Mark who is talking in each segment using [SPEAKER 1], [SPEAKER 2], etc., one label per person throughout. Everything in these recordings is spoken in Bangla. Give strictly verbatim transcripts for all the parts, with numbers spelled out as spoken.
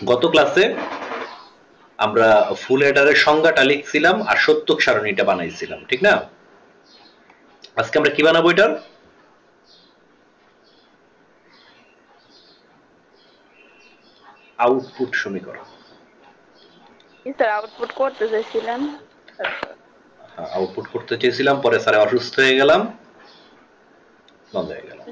[SPEAKER 1] গত ক্লাসে আমরা ফুল হেডারের সংজ্ঞাটা লিখছিলাম আর সত্যক সারণীটা বানাইছিলাম, ঠিক না? আজকে আমরা কি বানাবো? এটার আউটপুট সমীকরণ।
[SPEAKER 2] স্যার আউটপুট করতে চেয়েছিলাম
[SPEAKER 1] আউটপুট করতে চেয়েছিলাম পরে স্যার অসুস্থ হয়ে গেলাম, বন্ধ হয়ে গেল।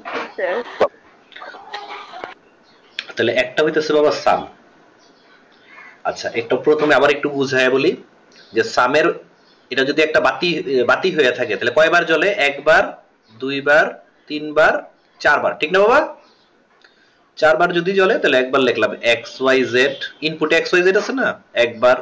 [SPEAKER 1] তাহলে একটা হইতেছে বাবা সাম। আচ্ছা, একটা প্রথমে আবার একটু বুঝায় বলি যে সামের এটা যদি একটা বাতি বাতি হয়ে থাকে তাহলে কয়বার জ্বলে? একবার, দুইবার, তিনবার, চারবার, ঠিক না বাবা? চারবার যদি জ্বলে তাহলে একবার লিখলাম এক্স ওয়াই জেড, ইনপুটে এক্স ওয়াই জেড আছে না, একবার,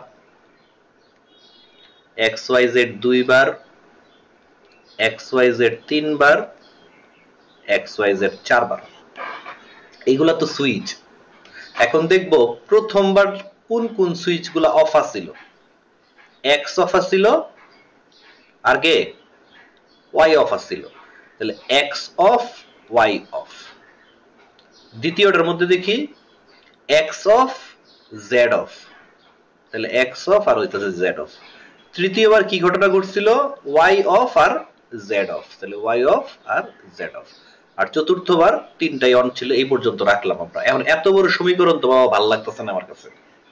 [SPEAKER 1] এক্স ওয়াই জেড দুইবার, এক্স ওয়াই জেড তিনবার, এক্স ওয়াই জেড চারবার। এইগুলা তো সুইচ। এখন দেখব প্রথমবার কোন কোন সুইচ গুলা অফ আছিল। এক্স অফ আছিল আর কে ওয়াই অফ আছিল, তাহলে এক্স অফ ওয়াই অফ। দ্বিতীয়টার মধ্যে দেখি এক্স অফ জেড অফ, তাহলে এক্স অফ আর হইতেছে জেড অফ। তৃতীয়বার কি ঘটনা ঘটছিল? ওয়াই অফ আর জেড অফ, তাহলে ওয়াই অফ আর জেড অফ। আর চতুর্থবার তিনটাই অন ছিল। এই পর্যন্ত রাখলাম আমরা। এখন এত বড় সমীকরণ তো বাবা ভালো লাগতেছে না আমার কাছে।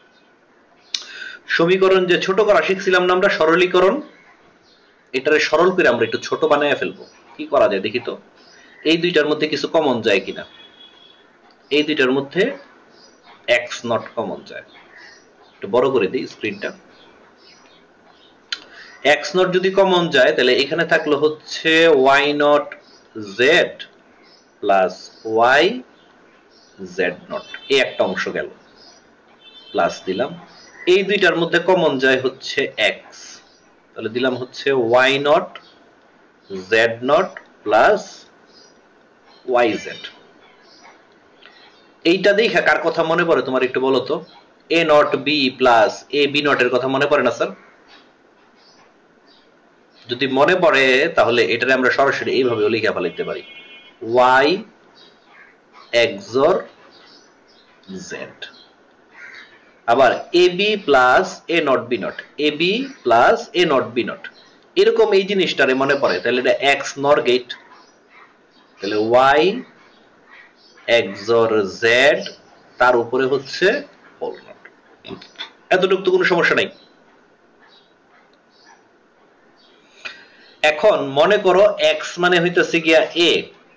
[SPEAKER 1] সমীকরণ যে ছোট করা শিখছিলাম না আমরা, সরলীকরণ, এটারে সরল করে আমরা একটু ছোট বানায় ফেলবো। কি করা যায় দেখি তো। এই দুইটার মধ্যে কিছু কমন যায় কিনা। এই দুইটার মধ্যে এক্স নট কমন যায়। একটু বড় করে দিই স্ক্রিনটা। এক্স নট যদি কমন যায় তাহলে এখানে থাকলো হচ্ছে Y not Z plus Y Z not, এই একটা অংশ গেল, প্লাস দিলাম। এই দুইটার মধ্যে কমন যায় হচ্ছে এক্স, তাহলে দিলাম হচ্ছে Y not Z not plus Y Z. এইটা দেখা কার কথা মনে পড়ে তোমার একটু বলো তো? A not B plus A B not এর কথা মনে পড়ে না স্যার? যদি মনে পড়ে তাহলে এটারে আমরা সরাসরি এইভাবে লিখে ফেলাইতে পারি, ওয়াই এক্সর জেড। আবার A B plus A not B not, A B plus A not B not, এরকম এই জিনিসটারে মনে পড়ে তাহলে এটা এক্স নর গেট, তাহলে ওয়াই এক্সর জেড তার উপরে হচ্ছে হোল নট। এতটুকু তো কোনো সমস্যা নাই। এখন মনে করো এক্স মানে হইতেছে গিয়া এ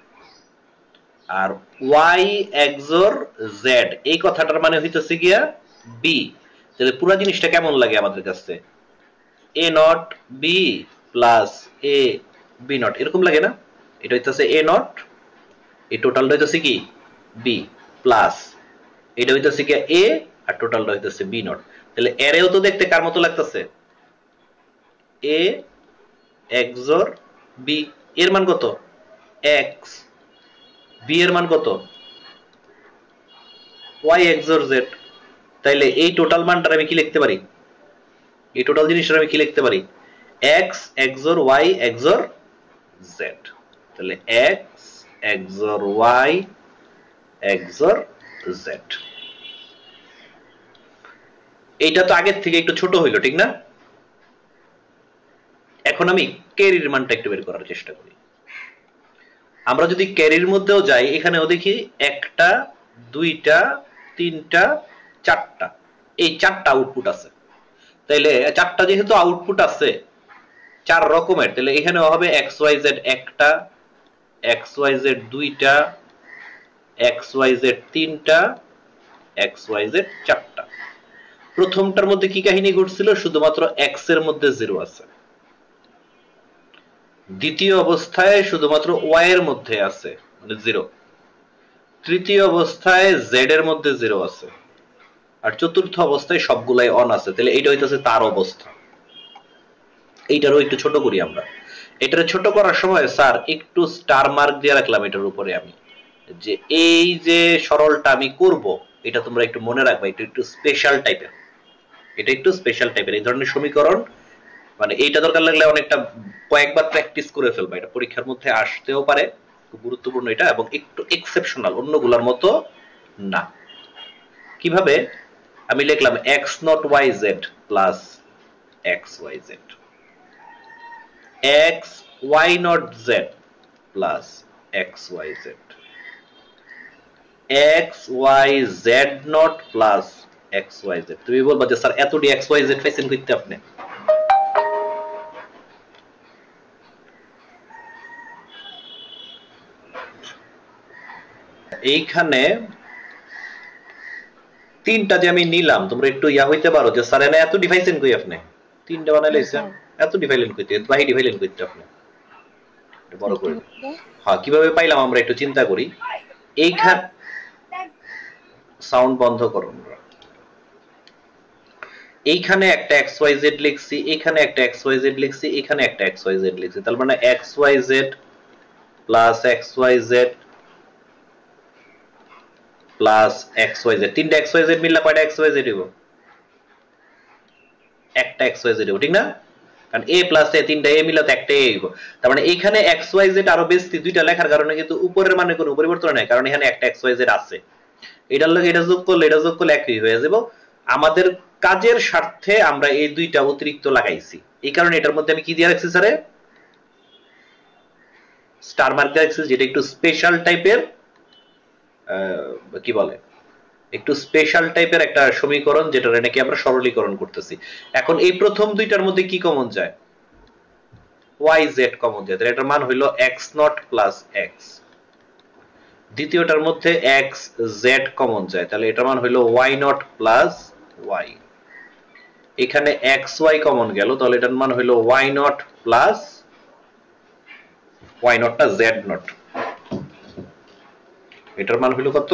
[SPEAKER 1] আর ওয়াই এক্সর জেড এই কথাটার মানে হইতেছে গিয়া বি, তাহলে পুরো জিনিসটা কেমন লাগে আমাদের কাছে? A not B plus A B not, এরকম লাগে না? এটা হইতেছে এ নট, এই টোটালটা হইতেছে কি বি, প্লাস এটা হইতেছে কি এ আর টোটালটা হইতেছে বি নট। তাহলে এরেও তো দেখতে কার মতো লাগতেছে? এ এক্সর বি, এর মান কত? এক্স। বি এর মান কত? Y xor Z. তাইলে এই টোটাল মানটা আমি কি লিখতে পারি? এই টোটাল জিনিসটা আমি কি লিখতে পারি? X xor Y xor Z. তাহলে X xor Y xor Z. এইটা তো আগের থেকে একটু ছোট হইলো, ঠিক না? এখন আমি ক্যারির মানটা একটু বের করার চেষ্টা করি। আমরা যদি ক্যারির মধ্যেও যাই, এখানেও দেখি একটা, দুইটা, তিনটা, চারটা, এই চারটা আউটপুট আছে। তাইলে চারটা যেহেতু আউটপুট আছে চার রকমের, তাহলে এখানেও হবে এক্স ওয়াই জেড একটা, এক্স ওয়াই জেড দুইটা, এক্স ওয়াই জেড তিনটা, এক্স ওয়াই জেড চারটা। প্রথমটার মধ্যে কি কাহিনী ঘটছিল? শুধুমাত্র এক্স এর মধ্যে জিরো আছে। দ্বিতীয় অবস্থায় শুধুমাত্র ওয়াই এর মধ্যে আছে, মানে জিরো। তৃতীয় অবস্থায় জেড এর মধ্যে জিরো আছে, আর চতুর্থ অবস্থায় সবগুলাই অন আছে। তাহলে এইটা হইতেছে তার অবস্থা। এইটারও একটু ছোট করি আমরা। এটার ছোট করার সময় স্যার একটু স্টার মার্ক দিয়ে রাখলাম এটার উপরে আমি, যে এই যে সরলটা আমি করব এটা তোমরা একটু মনে রাখবা, এটা একটু স্পেশাল টাইপের, এটা একটু স্পেশাল টাইপের। এই ধরনের সমীকরণ মানে এইটা দরকার লাগলে অনেকটা কয়েকবার প্র্যাকটিস করে ফেলবা, এটা পরীক্ষার মধ্যে আসতেও পারে, খুব গুরুত্বপূর্ণ এটা, এবং একটু এক্সেপশনাল, অন্যগুলোর মতো না। কিভাবে? আমি লিখলাম x not yz plus xyz, x y not z plus xyz, x y z not plus xyz। তুমি বলবা যে স্যার এতটি xyz পাইছেন কইতে আপনি? এইখানে তিনটা যে আমি নিলাম, তোমরা একটু ইয়া হইতে পারো যে স্যার এনে এত ডিভাইসেন কই আপনি? তিনটা বানাই লাইছেন, এত ডিভাইলেন কইতে, বাহি ডিভাইলেন কইতে আপনি? এটা বড় করে হ্যাঁ, কিভাবে পাইলাম আমরা একটু চিন্তা করি। এইখানে সাউন্ড বন্ধ করুন। এইখানে একটা xyz লিখছি, এইখানে একটা xyz লিখছি, এখানে একটা xyz লিখছি, তার মানে xyz plus xyz plus xyz, তিনটা xyz মিললে কয়টা xyz দিব? একটা xyz দিব, ঠিক না? কারণ a প্লাস a, তিনটা a মিলাতে একটা a দিব। তার মানে এইখানে xyz আরো বেশি দুইটা লেখার কারণে কিন্তু উপরের মানে কোনো পরিবর্তন নাই, কারণ এখানে একটা xyz আছে। এটার লগে এটা যোগ করলে এটা যোগ করলে একই হয়ে যাবে। আমাদের কাজের স্বার্থে আমরা এই দুইটা অতিরিক্ত লাগাইছি, এই কারণে এটার মধ্যে আমি কি দিয়ে রাখছি স্যারে? স্টার মার্ক দিয়ে রাখছি, যেটা একটু স্পেশাল টাইপের, কি বলে, একটু স্পেশাল টাইপের একটা সমীকরণ, যেটা নাকি আমরা সরলীকরণ করতেছি। এখন এই প্রথম দুইটার মধ্যে কি কমন যায়? yz কমন যায়, তাহলে এটার মান হইল x নট প্লাস x। দ্বিতীয়টার মধ্যে xz কমন যায়, তাহলে এটার মান হইল y নট প্লাস y। এখানে xy কমন গেল, তাহলে এটার মান হইল y নট প্লাস y নটটা z নট। এটার মান হইল কত?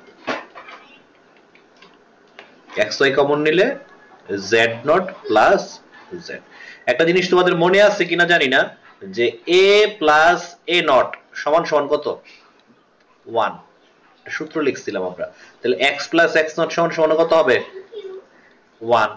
[SPEAKER 1] xy কমন নিলে z নট প্লাস z। একটা জিনিস তোমাদের মনে আছে কিনা জানি না, যে a প্লাস a নট সমান সমান কত? ওয়ান। সূত্র লিখছিলাম আমরা। তাহলে x প্লাস x নট সমান সমান কত হবে? One.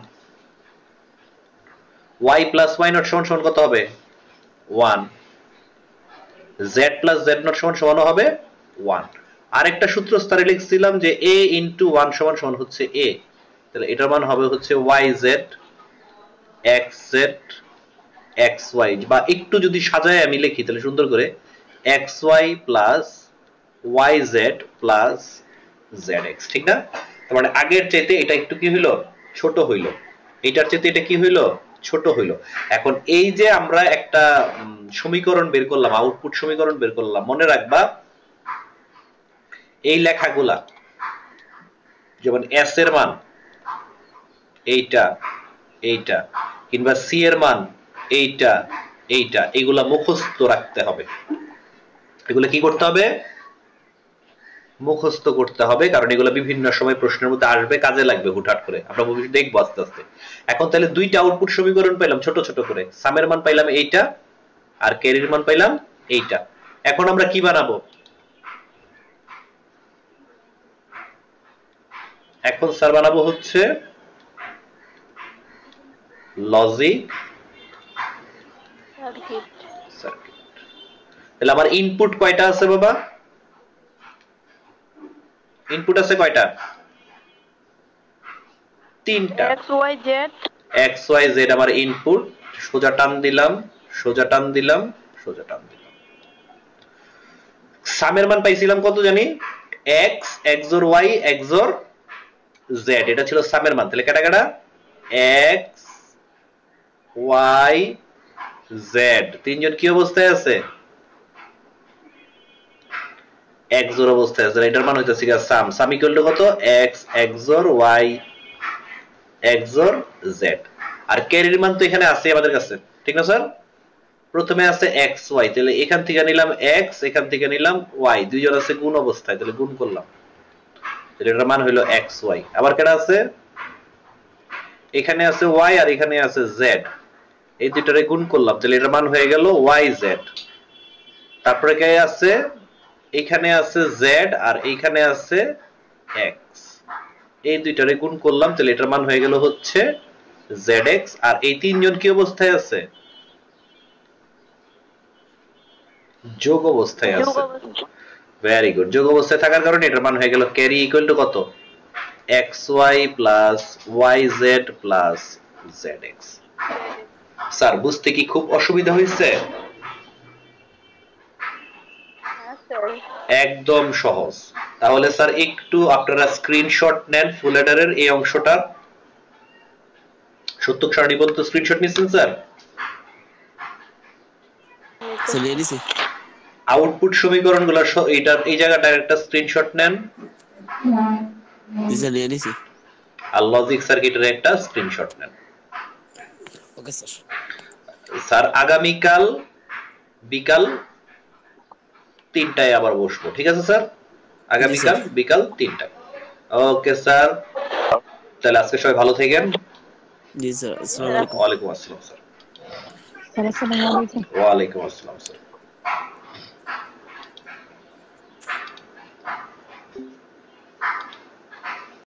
[SPEAKER 1] y plus y not সমান সমান কত হবে? One. z plus z not সমান সমান হবে ওয়ান। আরেকটা সূত্র স্তরে লিখছিলাম যে a ইনটু ওয়ান সমান সমান হচ্ছে a, তাহলে এটার মান হবে হচ্ছে yz xz xy, বা একটু যদি সাজায় আমি লিখি তাহলে সুন্দর করে xy plus yz plus zx, ঠিক না? তার মানে আগের চাইতে এটা একটু কি হইলো? ছোট হইলো। এটার চাইতে এটা কি হইলো? ছোট হইলো। এখন এই যে আমরা একটা সমীকরণ বের করলাম, আউটপুট সমীকরণ বের করলাম, মনে রাখবা এই লেখাগুলা, যেমন s এর মান এইটা এইটা, কিংবা c এর মান এইটা এইটা, এগুলা মুখস্থ রাখতে হবে। এগুলো কি করতে হবে? মুখস্থ করতে হবে, কারণ এগুলো বিভিন্ন সময় প্রশ্নের মধ্যে আসবে, কাজে লাগবে হুটহাট করে, আমরা ভবিষ্যতে দেখবো আস্তে আস্তে। এখন তাহলে দুইটা আউটপুট সমীকরণ পাইলাম ছোট ছোট করে, সামের মান পাইলাম এইটা আর ক্যারির মান পাইলাম এইটা। এখন আমরা কি বানাবো? এখন স্যার বানাবো হচ্ছে লজিক সার্কিট। তাহলে আমার ইনপুট কয়টা আছে বাবা? ইনপুট আছে কয়টা? তিনটা।
[SPEAKER 2] xyz
[SPEAKER 1] xyz আমার ইনপুট, সোজা টান দিলাম সোজা টান দিলাম সোজা টান দিলাম। সামের মান পাইছিলাম কত জানি? x xor y xor z, এটা ছিল সামের মান। তাহলে কাটা কাটা x y z, তিনজন কি অবস্থায় আছে? xor অবস্থায় আছে। এটার মান হইতাছে কি সাম, সাম ইকুয়াল টু কত? x xor y xor z। আর ক্যারির মান তো এখানে আছে আমাদের কাছে, ঠিক না স্যার? প্রথমে আছে xy, তাহলে এখান থেকে নিলাম x, এখান থেকে নিলাম y, দুইজন আছে গুণ অবস্থায়, তাহলে গুণ করলাম, তাহলে এটার মান হইলো xy। আবার কেডা আছে? এখানে আছে y আর এখানে আছে z, এই দুইটারে গুণ করলাম, তাহলে এটার মান হয়ে গেল yz। তারপরে কে আছে? এখানে আছে z আর এইখানে আছে x, এই দুইটারে গুণ করলাম, তাহলে এটার মান হয়ে গেল হচ্ছে zx। আর এই তিনজন কি অবস্থায় আছে? যোগ অবস্থায় আছে। Very good. যোগ অবস্থায় থাকার কারণে এটার মান হয়ে গেল ক্যারি ইকুয়াল টু কত? xy plus yz plus zx। Sir বুঝতে কি খুব অসুবিধা হয়েছে?
[SPEAKER 2] হ্যাঁ স্যার।
[SPEAKER 1] একদম সহজ। তাহলে স্যার একটু আপনারা স্ক্রিনশট নেন ফুল হেডারের এই অংশটা। সত্যক সারণীবদ্ধ স্ক্রিনশট নিচ্ছেন স্যার? আউটপুট সমীকরণগুলো এইটার এই জায়গাটার একটা স্ক্রিনশট নেন। আর লজিক সার্কিটের একটা স্ক্রিনশট নেন।
[SPEAKER 3] Okay sir.
[SPEAKER 1] স্যার আগামীকাল বিকাল তিনটায় আবার বসবো, ঠিক আছে স্যার? আগামীকাল বিকাল তিনটায়। ওকে স্যার, তাহলে আজকে সবাই ভালো থাকেন।
[SPEAKER 3] জি স্যার, আসসালামু আলাইকুম।
[SPEAKER 1] ওয়ালাইকুম আসসালাম স্যার।
[SPEAKER 4] স্যার আসসালামু আলাইকুম।
[SPEAKER 1] ওয়ালাইকুম আসসালাম স্যার।